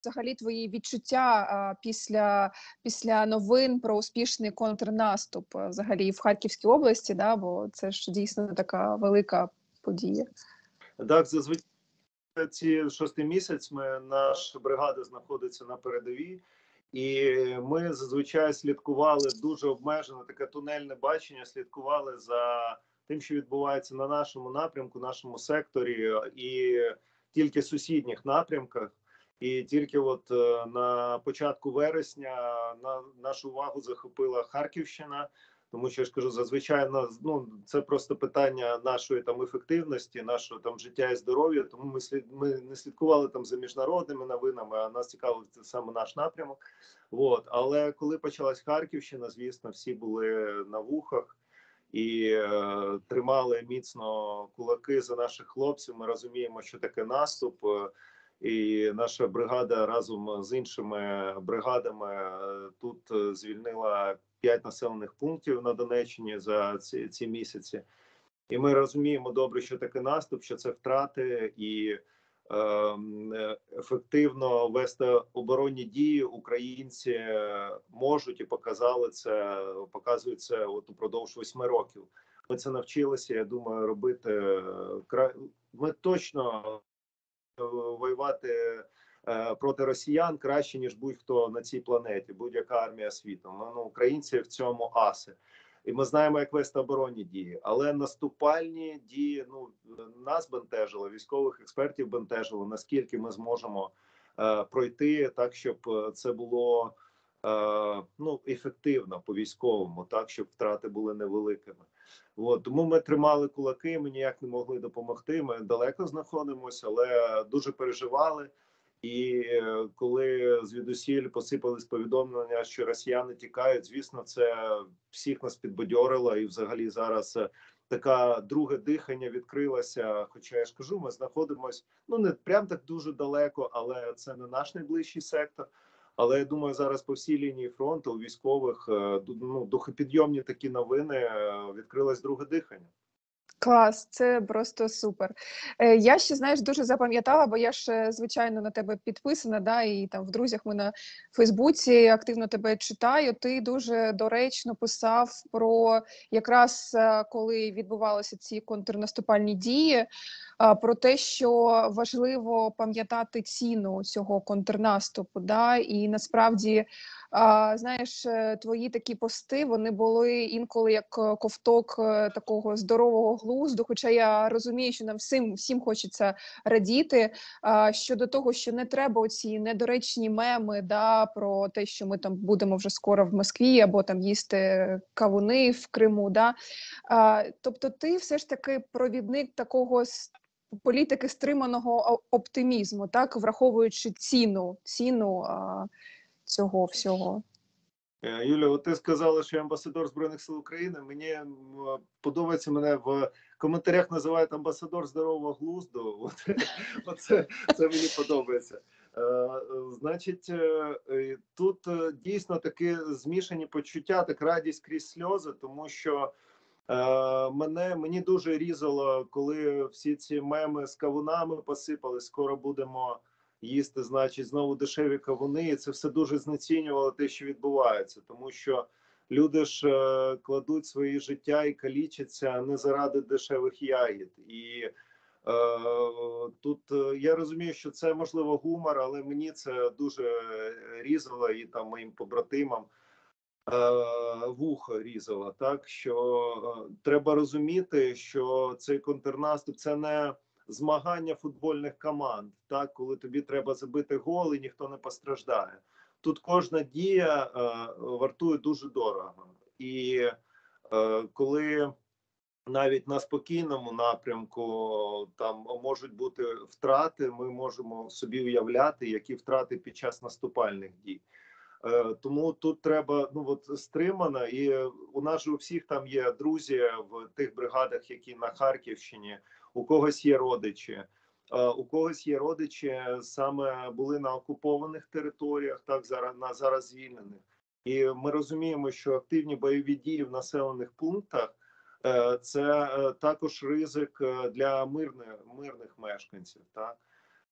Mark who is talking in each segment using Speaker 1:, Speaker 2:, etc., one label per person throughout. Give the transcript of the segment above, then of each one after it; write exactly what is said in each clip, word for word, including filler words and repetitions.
Speaker 1: взагалі твої відчуття а, після, після новин про успішний контрнаступ а, взагалі в Харківській області, да, бо це ж дійсно така велика подія.
Speaker 2: Так, зазвичай ці шостий місяць ми, наша бригада знаходиться на передовій, і ми зазвичай слідкували дуже обмежено, таке тунельне бачення, слідкували за тим, що відбувається на нашому напрямку, нашому секторі і тільки сусідніх напрямках. І тільки от е, на початку вересня на нашу увагу захопила Харківщина, тому що я ж кажу, зазвичай ну, це просто питання нашої там ефективності, нашого там життя і здоров'я. Тому ми слід ми не слідкували там за міжнародними новинами, а нас цікавив це саме наш напрямок. От. Але коли почалась Харківщина, звісно, всі були на вухах і е, тримали міцно кулаки за наших хлопців. Ми розуміємо, що таке наступ. І наша бригада разом з іншими бригадами тут звільнила п'ять населених пунктів на Донеччині за ці, ці місяці. І ми розуміємо добре, що таке наступ, що це втрати, і е, ефективно вести оборонні дії українці можуть і показали це, показують це от упродовж восьми років. Ми це навчилися, я думаю, робити. Ми точно воювати е, проти росіян краще, ніж будь-хто на цій планеті, будь-яка армія світу. Ми, ну, українці в цьому аси. І ми знаємо, як вести оборонні дії. Але наступальні дії, ну, нас бентежило, військових експертів бентежило, наскільки ми зможемо е, пройти так, щоб це було е, ну, ефективно по військовому, так, щоб втрати були невеликими. От, тому ми тримали кулаки, ми ніяк не могли допомогти. Ми далеко знаходимося, але дуже переживали. І коли звідусіль посипались повідомлення, що росіяни тікають, звісно, це всіх нас підбадьорило. І взагалі зараз таке друге дихання відкрилося. Хоча я ж кажу, ми знаходимося, ну, не прям так дуже далеко, але це не наш найближчий сектор. Але я думаю, зараз по всій лінії фронту у військових ну, духопідйомні такі новини, відкрилось друге дихання.
Speaker 1: Клас, це просто супер. Е, я ще, знаєш, дуже запам'ятала, бо я ж, е, звичайно, на тебе підписана, да, і там в друзях ми на Фейсбуці активно тебе читаю. Ти дуже доречно писав про якраз е, коли відбувалися ці контрнаступальні дії, а, про те, що важливо пам'ятати ціну цього контрнаступу, да, і насправді, а, знаєш, е, твої такі пости, вони були інколи як е, ковток е, такого здорового глузду, хоча я розумію, що нам всім, всім хочеться радіти, а, щодо того, що не треба оці недоречні меми, да, про те, що ми там будемо вже скоро в Москві, або там їсти кавуни в Криму, да. А, тобто ти все ж таки провідник такого с- політики стриманого о- оптимізму, так, враховуючи ціну, ціну а, цього всього.
Speaker 2: Е, Юля, от ти сказала, що я амбасадор Збройних сил України. Мені м, подобається, мене в коментарях називають амбасадор здорового глузду. От, оце, це мені подобається. Е, е, Значить, е, е, тут е, дійсно такі змішані почуття, так радість крізь сльози, тому що е, мене, мені дуже різало, коли всі ці меми з кавунами посипали, скоро будемо їсти, значить, знову дешеві кавуни, і це все дуже знецінювало те, що відбувається, тому що люди ж е, кладуть свої життя і калічаться не заради дешевих ягід. І е, тут е, я розумію, що це можливо гумор, але мені це дуже різало, і там моїм побратимам е, вухо різало. Так що е, треба розуміти, що цей контрнаступ це не змагання футбольних команд, так, коли тобі треба забити гол і ніхто не постраждає. Тут кожна дія е, вартує дуже дорого. І е, коли навіть на спокійному напрямку там можуть бути втрати, ми можемо собі уявляти, які втрати під час наступальних дій. Е, Тому тут треба, ну от стримано, і у нас же у всіх там є друзі в тих бригадах, які на Харківщині, у когось є родичі, е, у когось є родичі, саме були на окупованих територіях, так зараз на зараз звільнених. І ми розуміємо, що активні бойові дії в населених пунктах е, це е, також ризик е, для мирних мирних мешканців, так.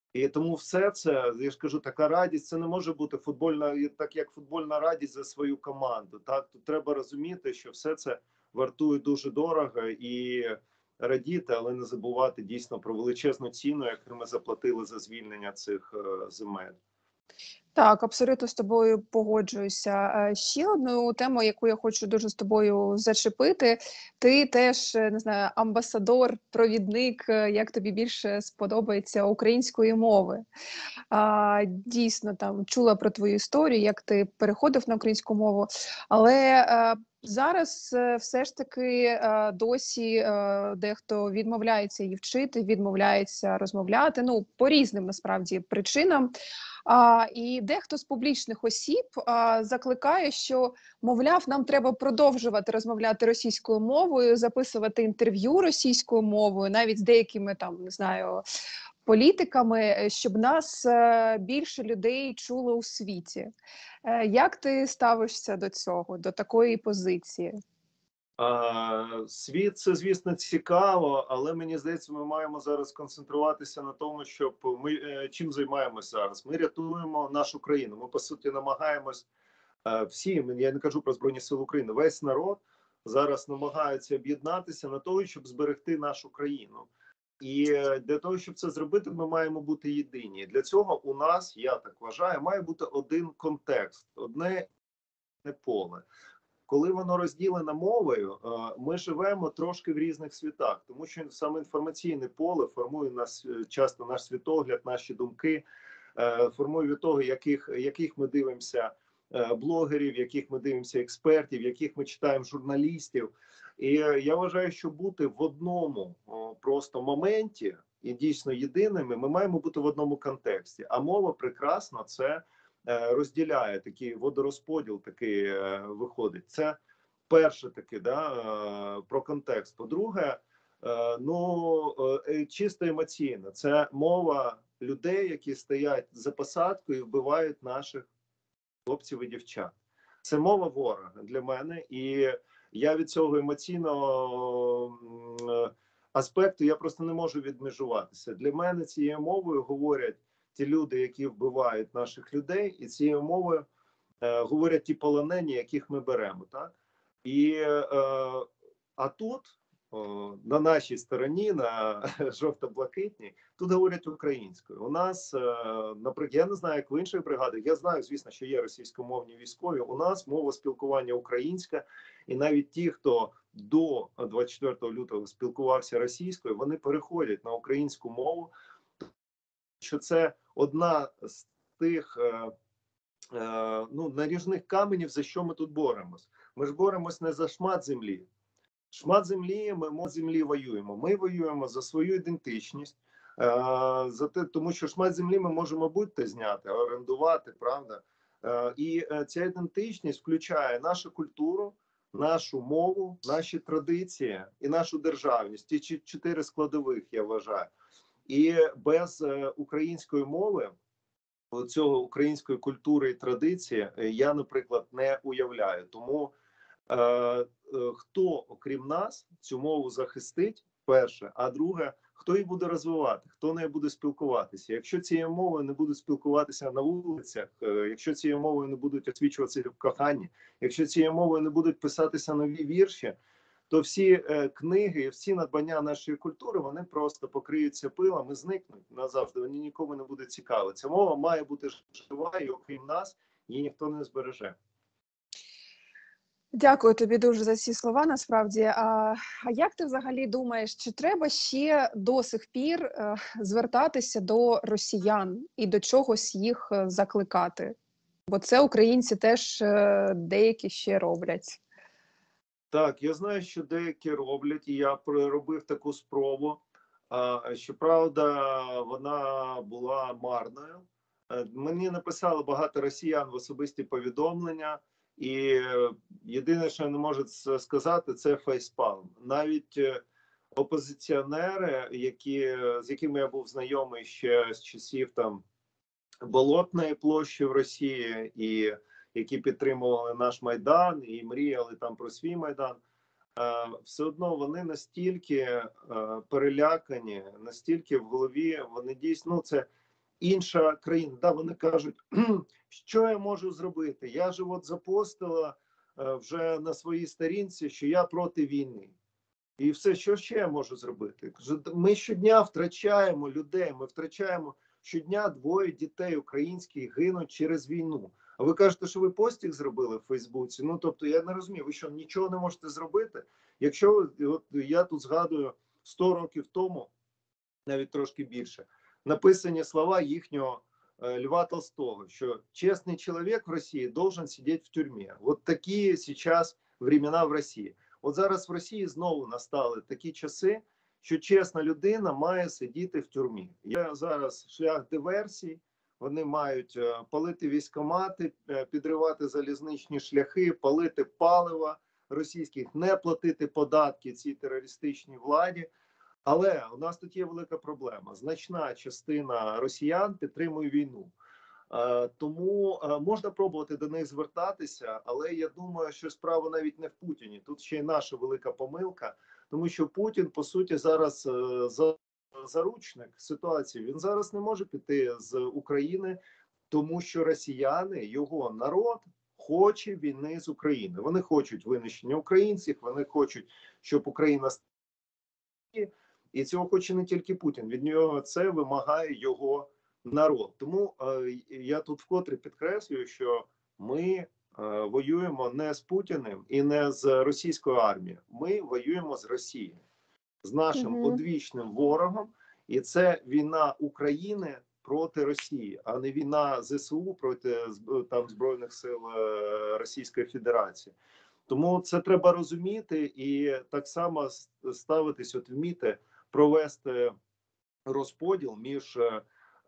Speaker 2: І тому все це, я ж кажу, така радість, це не може бути футбольна, так як футбольна радість за свою команду. Так, тут треба розуміти, що все це вартує дуже дорого і радіти, але не забувати дійсно про величезну ціну, яку ми заплатили за звільнення цих е, земель.
Speaker 1: Так, абсолютно з тобою погоджуюся. Е, Ще одну тему, яку я хочу дуже з тобою зачепити. Ти теж, е, не знаю, амбасадор, провідник, е, як тобі більше сподобається української мови. А, дійсно, там чула про твою історію, як ти переходив на українську мову, але е, зараз е, все ж таки е, досі е, дехто відмовляється її вчити, відмовляється розмовляти. Ну, по різним насправді причинам. А, і дехто з публічних осіб а, закликає, що, мовляв, нам треба продовжувати розмовляти російською мовою, записувати інтерв'ю російською мовою, навіть з деякими там, не знаю, політиками, щоб нас е, більше людей чуло у світі. Е, як ти ставишся до цього, до такої позиції?
Speaker 2: А, світ це, звісно, цікаво, але мені здається, ми маємо зараз концентруватися на тому, щоб ми е, чим займаємося зараз. Ми рятуємо нашу країну. Ми по суті намагаємось е, всі. Я не кажу про Збройні Сили України. Весь народ зараз намагається об'єднатися на того, щоб зберегти нашу країну. І е, для того, щоб це зробити, ми маємо бути єдині. Для цього у нас, я так вважаю, має бути один контекст, одне поле. Коли воно розділено мовою, ми живемо трошки в різних світах, тому що саме інформаційне поле формує нас часто наш світогляд, наші думки, формує від того, яких, яких ми дивимося блогерів, яких ми дивимося експертів, яких ми читаємо журналістів. І я вважаю, що бути в одному просто моменті і дійсно єдиними, ми маємо бути в одному контексті. А мова прекрасно це розділяє, такий водорозподіл такий виходить. Це перше таке, да, про контекст. По-друге, ну, чисто емоційно. Це мова людей, які стоять за посадкою і вбивають наших хлопців і дівчат. Це мова ворога для мене. І я від цього емоційного аспекту я просто не можу відмежуватися. Для мене цією мовою говорять ті люди, які вбивають наших людей, і цією мовою е, говорять ті полонені, яких ми беремо. Так? І, е, а тут, о, на нашій стороні, на жовто-блакитній, тут говорять українською. У нас, е, наприклад, я не знаю, як в інших бригадах, я знаю, звісно, що є російськомовні військові, у нас мова спілкування українська, і навіть ті, хто до двадцять четвертого лютого спілкувався російською, вони переходять на українську мову, що це одна з тих е, е, ну, наріжних каменів, за що ми тут боремось. Ми ж боремось не за шмат землі. Шмат землі, ми мо землі воюємо. Ми воюємо за свою ідентичність, е, за те, тому що шмат землі ми можемо будь-то зняти, орендувати, правда? Е, і е, ця ідентичність включає нашу культуру, нашу мову, наші традиції і нашу державність. Ті чотири складових, я вважаю. І без е, української мови, цього української культури і традиції, я, наприклад, не уявляю. Тому е, е, хто, окрім нас, цю мову захистить, перше, а друге, хто її буде розвивати, хто нею буде спілкуватися. Якщо цією мовою не будуть спілкуватися на вулицях, е, якщо цією мовою не будуть освічуватися в коханні, якщо цією мовою не будуть писатися нові вірші, то всі е, книги, всі надбання нашої культури, вони просто покриються пилом і зникнуть назавжди. Вони нікому не будуть цікаві. Ця мова має бути жива, і окрім нас, її ніхто не збереже.
Speaker 1: Дякую тобі дуже за ці слова, насправді. А, а як ти взагалі думаєш, чи треба ще до сих пір е, звертатися до росіян і до чогось їх е, закликати? Бо це українці теж е, деякі ще роблять.
Speaker 2: Так, я знаю, що деякі роблять, і я робив таку спробу. А, щоправда, вона була марною. Мені написали багато росіян в особисті повідомлення, і єдине, що я не можу сказати, це фейспалм. Навіть опозиціонери, які, з якими я був знайомий ще з часів там Болотної площі в Росії, і які підтримували наш Майдан і мріяли там про свій Майдан, все одно вони настільки перелякані, настільки в голові, вони дійсно, ну, це інша країна, да, вони кажуть, що я можу зробити? Я ж от запостила е, вже на своїй сторінці, що я проти війни. І все, що ще я можу зробити? Ми щодня втрачаємо людей, ми втрачаємо щодня двоє дітей українських гинуть через війну. А ви кажете, що ви постік зробили в Фейсбуці? Ну, тобто, я не розумію, ви що, нічого не можете зробити? Якщо, от я тут згадую сто років тому, навіть трошки більше, написані слова їхнього е, Льва Толстого, що чесний чоловік в Росії должен сидіти в тюрмі. От такі зараз времена в Росії. От зараз в Росії знову настали такі часи, що чесна людина має сидіти в тюрмі. Є зараз шлях диверсій, вони мають е, палити військкомати, е, підривати залізничні шляхи, палити палива російських, не платити податки цій терористичній владі. Але у нас тут є велика проблема. Значна частина росіян підтримує війну. Е, Тому е, можна пробувати до них звертатися, але я думаю, що справа навіть не в Путіні. Тут ще й наша велика помилка, тому що Путін, по суті, зараз е, за заручник ситуації. Він зараз не може піти з України, тому що росіяни, його народ, хоче війни з України. Вони хочуть винищення українців, вони хочуть, щоб Україна стала. І цього хоче не тільки Путін, від нього це вимагає його народ. Тому е, я тут вкотре підкреслюю, що ми е, воюємо не з Путіним і не з російською армією. Ми воюємо з Росією, з нашим
Speaker 1: Угу.
Speaker 2: одвічним ворогом. І це війна України проти Росії, а не війна ЗСУ проти там Збройних сил е, Російської Федерації. Тому це треба розуміти і так само ставитись, от вміти провести розподіл між е,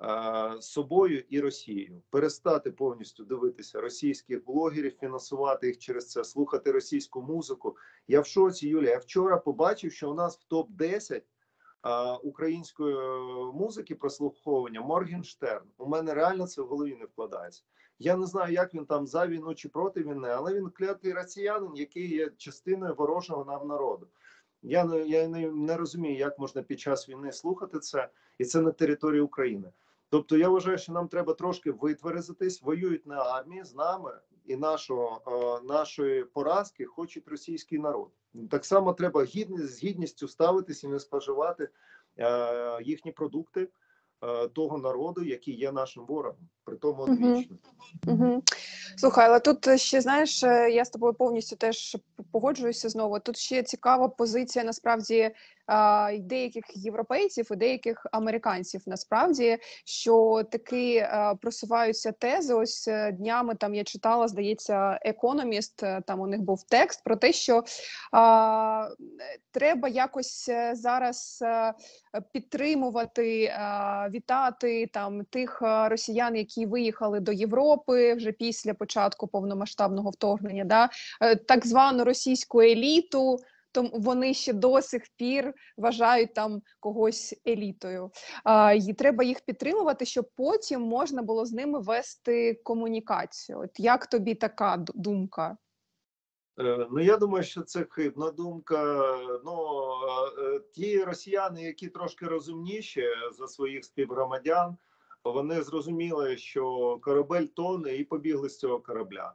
Speaker 2: собою і Росією, перестати повністю дивитися російських блогерів, фінансувати їх через це, слухати російську музику. Я в шоці, Юля, я вчора побачив, що у нас в топ десять е, української музики прослуховування Моргенштерн. У мене реально це в голові не вкладається. Я не знаю, як він там за війну чи проти війни, але він клятий росіянин, який є частиною ворожого нам народу. Я не я не, не розумію, як можна під час війни слухати це, і це на території України. Тобто я вважаю, що нам треба трошки витверезитись, воюють на армії з нами, і нашого, е, нашої поразки хочуть російський народ. Так само треба гідність, з гідністю ставитись і не споживати е, їхні продукти е, того народу, який є нашим ворогом, при тому одвічно.
Speaker 1: Угу. Слухай, але тут ще, знаєш, я з тобою повністю теж погоджуюся знову. Тут ще цікава позиція, насправді, і деяких європейців, і деяких американців, насправді, що таки просуваються тези. Ось днями там я читала, здається, Economist, там у них був текст про те, що а, треба якось зараз підтримувати, а, вітати там тих росіян, які виїхали до Європи вже після початку повномасштабного вторгнення, да, так звану російську еліту. То вони ще до сих пір вважають там когось елітою. А, і треба їх підтримувати, щоб потім можна було з ними вести комунікацію. От як тобі така думка?
Speaker 2: Ну, я думаю, що це хибна думка. Ну, ті росіяни, які трошки розумніші за своїх співгромадян, вони зрозуміли, що корабель тоне, і побігли з цього корабля.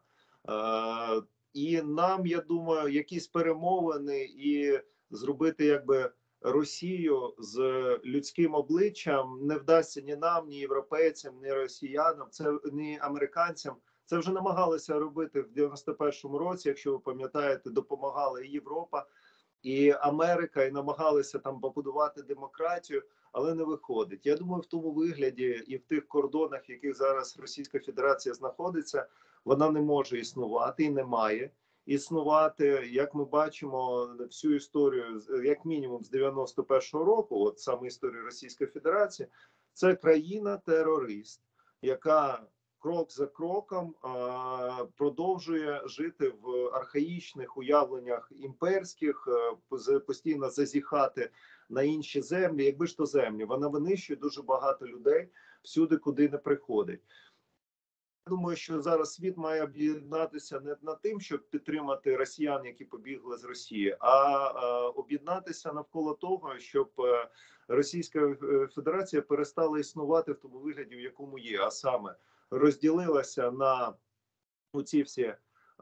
Speaker 2: І нам, я думаю, якісь перемовини і зробити якби Росію з людським обличчям не вдасться ні нам, ні європейцям, ні росіянам, це ні американцям. Це вже намагалися робити в дев'яносто першому році, якщо ви пам'ятаєте, допомагала і Європа, і Америка, і намагалися там побудувати демократію, але не виходить. Я думаю, в тому вигляді і в тих кордонах, в яких зараз Російська Федерація знаходиться, вона не може існувати і не має існувати. Як ми бачимо всю історію, як мінімум з дев'яносто першого року, от саме історію Російської Федерації, це країна-терорист, яка крок за кроком а, продовжує жити в архаїчних уявленнях імперських, а, постійно зазіхати на інші землі. Якби ж то землі, вона винищує дуже багато людей всюди, куди не приходить. думаю, що зараз світ має об'єднатися не над тим, щоб підтримати росіян, які побігли з Росії, а е, об'єднатися навколо того, щоб е, Російська Федерація перестала існувати в тому вигляді, в якому є, а саме розділилася на оці всі е,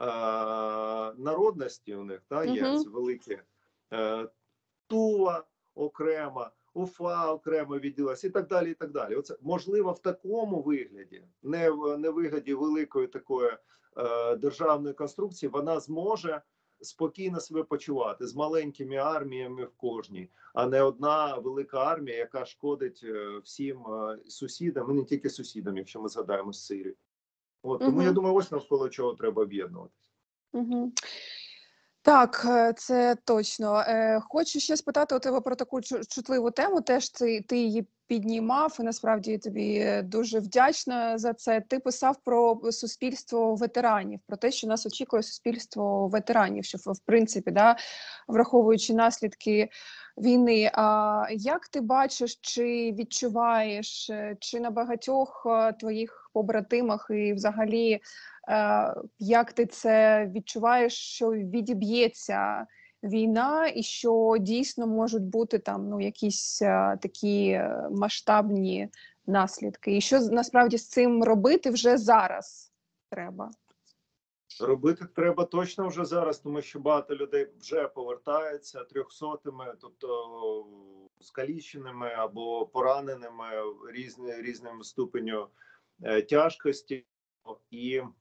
Speaker 2: народності. У них та є ці
Speaker 1: Угу.
Speaker 2: великі е, Тува окремо, Уфа окремо відділася і так далі. І так далі. Оце можливо в такому вигляді, не в не вигляді великої такої е, державної конструкції, вона зможе спокійно себе почувати з маленькими арміями в кожній, а не одна велика армія, яка шкодить е, всім е, сусідам, і не тільки сусідам, якщо ми згадаємо Сирію. От тому я
Speaker 1: Угу.
Speaker 2: думаю, ось навколо чого треба об'єднуватися.
Speaker 1: Угу. Так, е, це точно. Е, Хочу ще спитати у тебе про таку чу- чутливу тему. Теж ти, ти її піднімав, і насправді тобі е, дуже вдячна за це. Ти писав про суспільство ветеранів, про те, що нас очікує суспільство ветеранів, що в в принципі, да, враховуючи наслідки війни. А як ти бачиш, чи відчуваєш, е, чи на багатьох е, твоїх побратимах і взагалі? Е, Як ти це відчуваєш, що відіб'ється війна, і що дійсно можуть бути там ну якісь е, такі е, масштабні наслідки? І що з- насправді з цим робити вже зараз треба?
Speaker 2: Робити треба точно вже зараз, тому що багато людей вже повертаються трьохсотими, тобто скаліченими або пораненими різні, різним ступеню е, тяжкості. І е,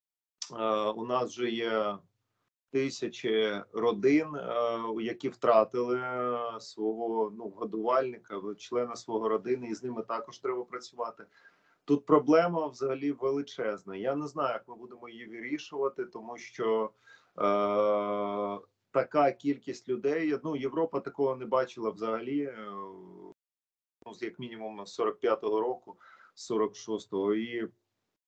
Speaker 2: у нас вже є тисячі родин, е, які втратили е, свого ну, годувальника, члена свого родини, і з ними також треба працювати. Тут проблема взагалі величезна. Я не знаю, як ми будемо її вирішувати, тому що е, така кількість людей. Ну, Європа такого не бачила взагалі, е, ну, як мінімум з сорок п'ятого року, сорок шостого. І е,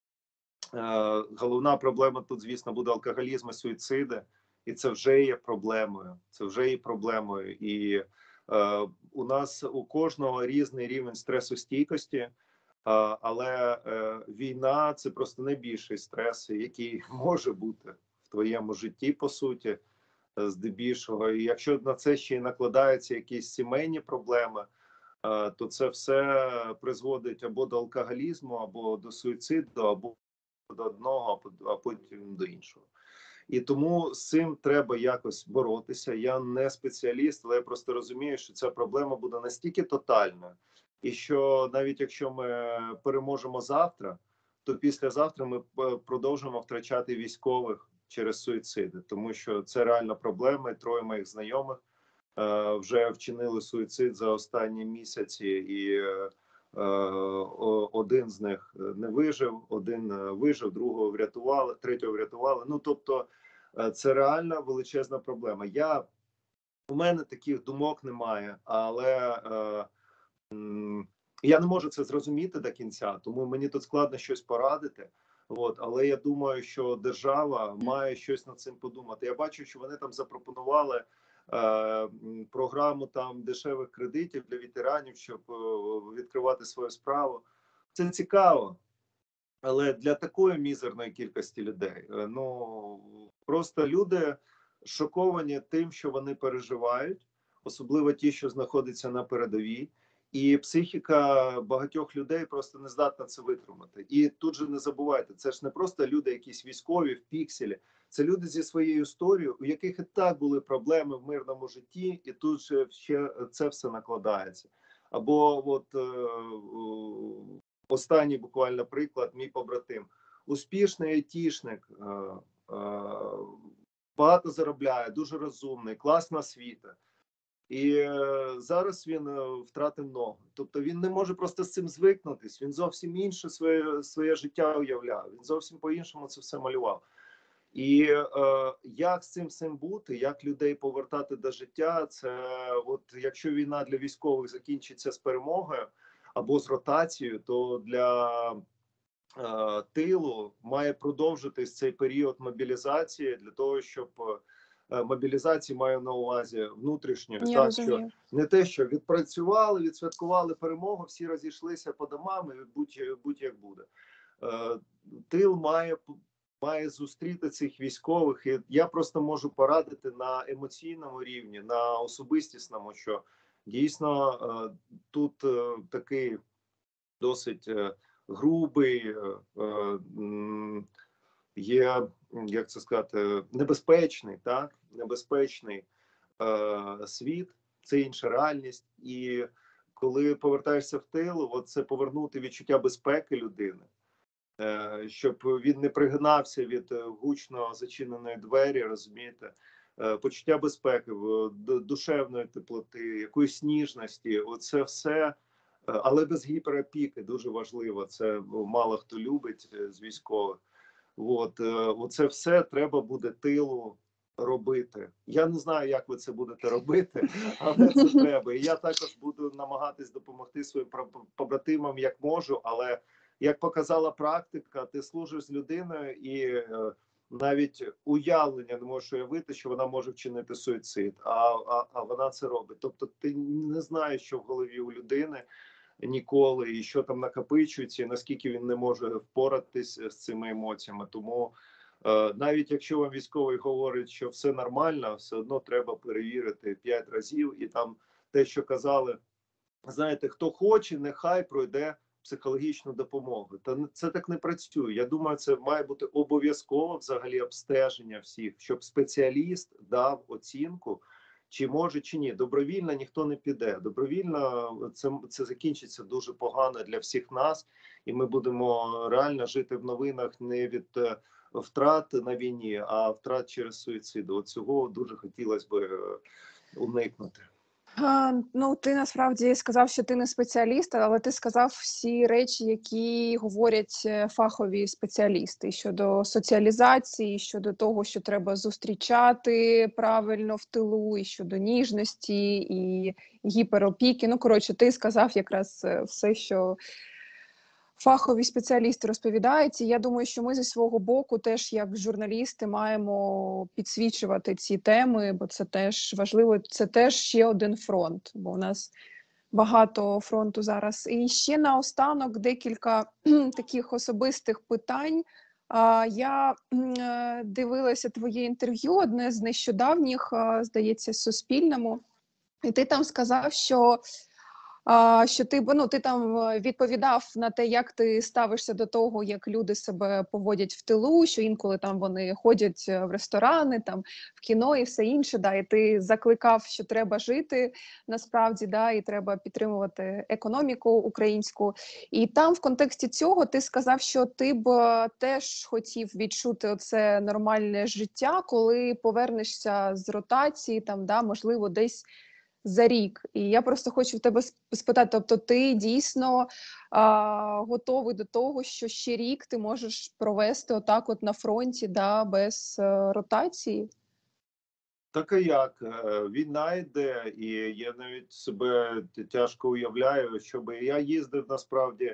Speaker 2: головна проблема тут, звісно, буде алкоголізм і суїциди. І це вже є проблемою. Це вже є проблемою. І е, у нас у кожного різний рівень стресостійкості. А, але е, війна це просто найбільший стрес, який може бути в твоєму житті, по суті, е, здебільшого. І якщо на це ще й накладаються якісь сімейні проблеми, е, то це все призводить або до алкоголізму, або до суїциду, або до одного, а потім до іншого. І тому з цим треба якось боротися. Я не спеціаліст, але я просто розумію, що ця проблема буде настільки тотальною, і що навіть якщо ми переможемо завтра, то післязавтра ми продовжимо втрачати військових через суїциди, тому що це реальна проблема. І троє моїх знайомих е, вже вчинили суїцид за останні місяці, і е, один з них не вижив, один вижив, другого врятували, третього врятували. Ну тобто, це реальна величезна проблема. Я у мене таких думок немає, але е, м, я не можу це зрозуміти до кінця, тому мені тут складно щось порадити. От, але я думаю, що держава має щось над цим подумати. Я бачу, що вони там запропонували е, програму там дешевих кредитів для ветеранів, щоб е, відкривати свою справу. Це цікаво. Але для такої мізерної кількості людей, е, ну просто люди шоковані тим, що вони переживають, особливо ті, що знаходяться на передовій, і психіка багатьох людей просто не здатна це витримати. І тут же не забувайте, це ж не просто люди, якісь військові в пікселі, це люди зі своєю історією, у яких і так були проблеми в мирному житті, і тут же ще це все накладається. Або от е, останній буквально приклад, мій побратим. Успішний айтішник, е, е, багато заробляє, дуже розумний, класна освіта. І е, зараз він е, втратив ногу. Тобто він не може просто з цим звикнутись. Він зовсім інше своє, своє життя уявляв. Він зовсім по-іншому це все малював. І е, як з цим всім бути, як людей повертати до життя, це от якщо війна для військових закінчиться з перемогою або з ротацією, то для е, тилу має продовжитись цей період мобілізації для того, щоб е, мобілізації маю на увазі внутрішньої,
Speaker 1: Я
Speaker 2: так що
Speaker 1: розумію.
Speaker 2: не те, що відпрацювали, відсвяткували перемогу, всі розійшлися по домам, і будь, будь як буде. е, тил має має зустріти цих військових. І я просто можу порадити на емоційному рівні, на особистісному, що дійсно е, тут е, такий досить е, грубий, е, е, є, як це сказати, небезпечний, так, небезпечний е, світ, це інша реальність. І коли повертаєшся в тил, от це повернути відчуття безпеки людини, е, щоб він не пригинався від гучно зачиненої двері, розумієте, е, почуття безпеки, душевної теплоти, якоїсь ніжності, оце все. Але без гіперопіки, дуже важливо, це мало хто любить з військових. От, оце все треба буде тилу робити. Я не знаю, як ви це будете робити, але це треба. І я також буду намагатись допомогти своїм побратимам, як можу, але, як показала практика, ти служиш з людиною і навіть уявлення не можеш уявити, що вона може вчинити суїцид, а, а, а вона це робить. Тобто ти не знаєш, що в голові у людини ніколи, і що там накопичується, і наскільки він не може впоратись з цими емоціями. Тому е, навіть якщо вам військовий говорить, що все нормально, все одно треба перевірити п'ять разів. І там те, що казали, знаєте, хто хоче, нехай пройде психологічну допомогу. Та це так не працює. Я думаю, це має бути обов'язково взагалі обстеження всіх, щоб спеціаліст дав оцінку, чи може, чи ні. Добровільно ніхто не піде. Добровільно це, це закінчиться дуже погано для всіх нас, і ми будемо реально жити в новинах не від е, втрат на війні, а втрат через суїцид. От цього дуже хотілося б е, уникнути.
Speaker 1: А, ну, ти насправді сказав, що ти не спеціаліст, але ти сказав всі речі, які говорять фахові спеціалісти щодо соціалізації, щодо того, що треба зустрічати правильно в тилу, і щодо ніжності, і гіперопіки. Ну, коротше, ти сказав якраз все, що фахові спеціалісти розповідають. І я думаю, що ми зі свого боку теж, як журналісти, маємо підсвічувати ці теми, бо це теж важливо, це теж ще один фронт, бо у нас багато фронту зараз. І ще наостанок декілька таких особистих питань. А, я е, дивилася твоє інтерв'ю, одне з нещодавніх, здається, Суспільному, і ти там сказав, що А, що ти, ну, ти там відповідав на те, як ти ставишся до того, як люди себе поводять в тилу, що інколи там вони ходять в ресторани, там в кіно і все інше, да, і ти закликав, що треба жити насправді, да, і треба підтримувати економіку українську. І там в контексті цього ти сказав, що ти б теж хотів відчути оце нормальне життя, коли повернешся з ротації, там, да, можливо, десь за рік. І я просто хочу в тебе спитати, тобто ти дійсно а, готовий до того, що ще рік ти можеш провести отак от на фронті, да, без а, ротації?
Speaker 2: Так, а як? Війна йде, і я навіть себе тяжко уявляю, щоб я їздив насправді,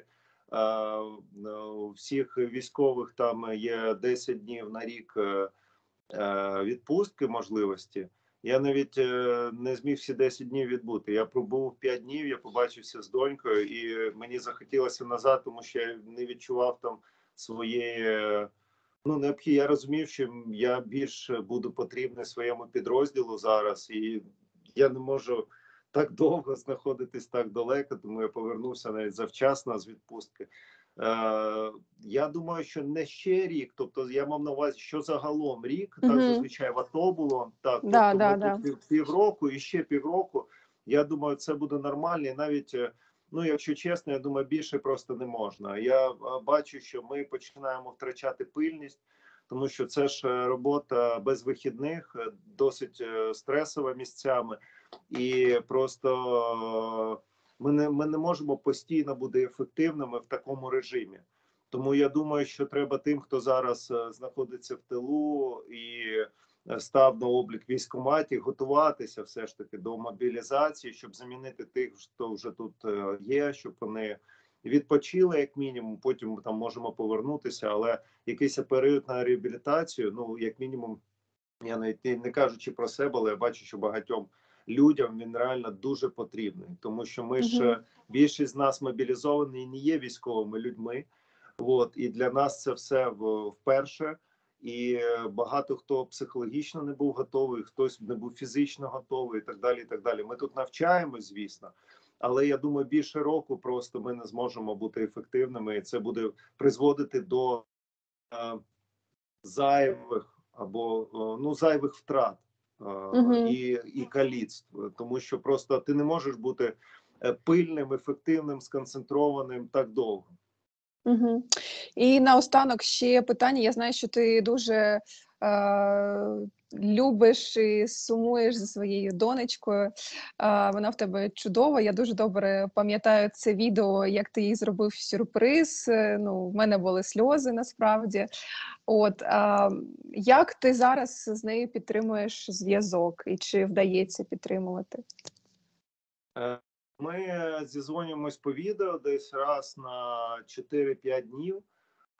Speaker 2: у всіх військових там є десять днів на рік відпустки можливості. Я навіть е, не зміг всі десять днів відбути. Я пробув п'ять днів, я побачився з донькою, і мені захотілося назад, тому що я не відчував там своєї, ну, необхідності. Я розумів, що я більш буду потрібний своєму підрозділу зараз, і я не можу так довго знаходитись так далеко, тому я повернувся навіть завчасно з відпустки. Е, я думаю, що не ще рік, тобто я мав на увазі, що загалом рік,
Speaker 1: Угу.
Speaker 2: так зазвичай в АТО було, так,
Speaker 1: Да,
Speaker 2: тобто
Speaker 1: да,
Speaker 2: ми
Speaker 1: да.
Speaker 2: тут пів, півроку і ще півроку, я думаю, це буде нормально, і навіть, ну, якщо чесно, я думаю, більше просто не можна. Я бачу, що ми починаємо втрачати пильність, тому що це ж робота без вихідних, досить стресова місцями, і просто ми не, ми не можемо постійно бути ефективними в такому режимі. Тому я думаю, що треба тим, хто зараз знаходиться в тилу і став на облік військкоматів, готуватися все ж таки до мобілізації, щоб замінити тих, хто вже тут є, щоб вони відпочили як мінімум, потім там можемо повернутися, але якийсь період на реабілітацію, ну, як мінімум, я навіть не кажучи про себе, але я бачу, що багатьом людям він реально дуже потрібний, тому що ми ж,
Speaker 1: Угу.
Speaker 2: більшість з нас мобілізовані і не є військовими людьми, От, і для нас це все в- вперше. І багато хто психологічно не був готовий, хтось не був фізично готовий, і так далі. І так далі. Ми тут навчаємось, звісно, але я думаю, більше року просто ми не зможемо бути ефективними, і це буде призводити до е, зайвих або е, ну зайвих втрат е,
Speaker 1: Угу.
Speaker 2: і, і каліцтв, тому що просто ти не можеш бути е, пильним, ефективним, сконцентрованим так довго.
Speaker 1: Угу. І наостанок ще питання. Я знаю, що ти дуже е, любиш і сумуєш за своєю донечкою. Е, вона в тебе чудова. Я дуже добре пам'ятаю це відео, як ти їй зробив сюрприз. Е, Ну, в мене були сльози насправді. От е, як ти зараз з нею підтримуєш зв'язок, і чи вдається підтримувати?
Speaker 2: Е, Ми зізвонюємось по відео десь раз на чотири-п'ять днів. Е,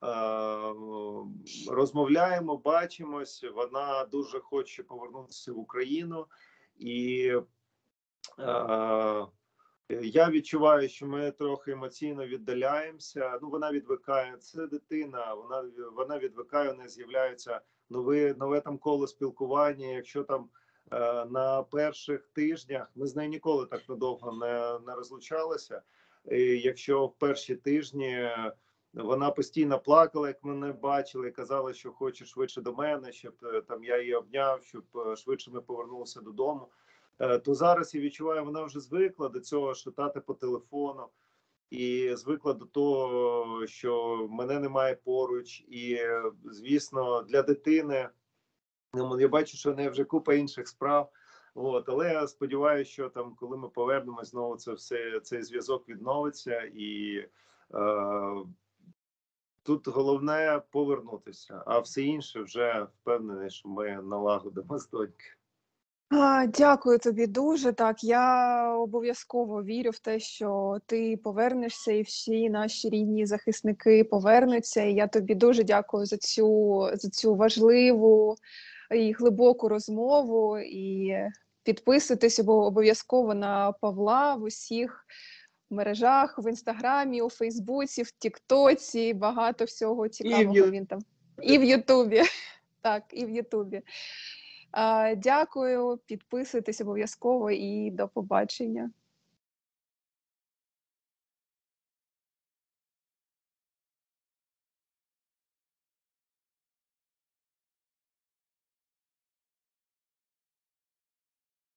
Speaker 2: Розмовляємо, бачимось. Вона дуже хоче повернутися в Україну, і е, я відчуваю, що ми трохи емоційно віддаляємося. Ну, вона відвикає. Це дитина. Вона вона відвикає. Не з'являється нове нове там коло спілкування. Якщо там е, на перших тижнях ми з нею ніколи так надовго не, не розлучалися. І якщо в перші тижні вона постійно плакала, як мене бачила, і казала, що хоче швидше до мене, щоб там я її обняв, щоб швидше ми повернулися додому. То зараз я відчуваю, вона вже звикла до цього, що тати по телефону, і звикла до того, що мене немає поруч. І, звісно, для дитини, ну, я бачу, що в неї вже купа інших справ. От, але я сподіваюся, що там, коли ми повернемось, знову це все цей зв'язок відновиться, і е, тут головне повернутися, а все інше вже впевнений, що ми налагодимо з доньки.
Speaker 1: А, дякую тобі дуже. Так, я обов'язково вірю в те, що ти повернешся, і всі наші рідні захисники повернуться. І я тобі дуже дякую за цю, за цю важливу і глибоку розмову. І підписуйтесь обо- обов'язково на Павла в усіх мережах, в Інстаграмі, у Фейсбуці, в Тіктоці. Багато всього
Speaker 2: І в
Speaker 1: цікавого він там. І в Ютубі. Так, і в Ютубі. А, Дякую, підписуйтесь обов'язково і до побачення.